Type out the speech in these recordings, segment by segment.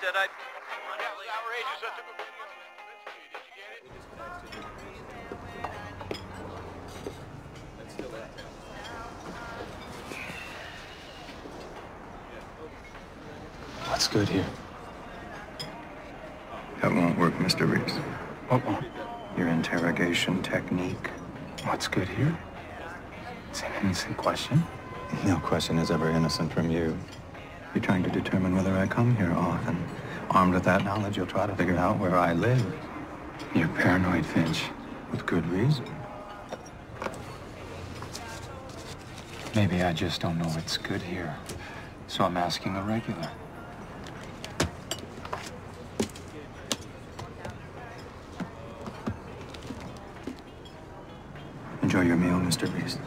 said I... That was outrageous. I took a video of Did you get it? What's good here? That won't work, Mr. Reese. What won't? Your interrogation technique. What's good here? It's an innocent question. No question is ever innocent from you. You're trying to determine whether I come here often. Armed with that knowledge, you'll try to figure out where I live. You're paranoid, Finch. With good reason. Maybe I just don't know what's good here. So I'm asking a regular. Enjoy your meal, Mr. Reese.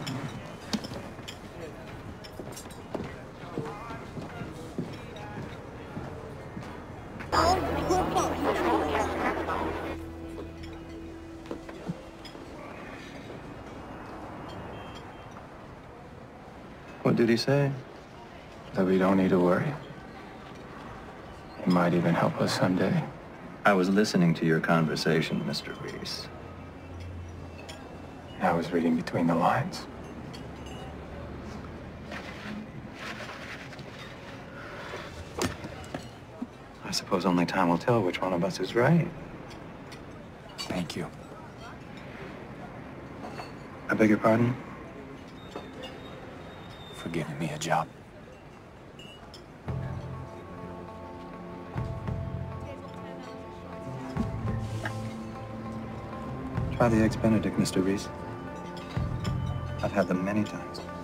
What did he say? That we don't need to worry. It might even help us someday. I was listening to your conversation, Mr. Reese. I was reading between the lines. I suppose only time will tell which one of us is right. Thank you. I beg your pardon? For giving me a job. Try the Eggs Benedict, Mr. Reese. I've had them many times.